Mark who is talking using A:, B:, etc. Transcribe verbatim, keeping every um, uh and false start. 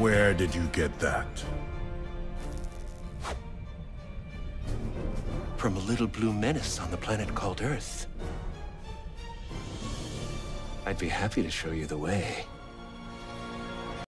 A: Where did you get that?
B: From a little blue menace on the planet called Earth. I'd be happy to show you the way.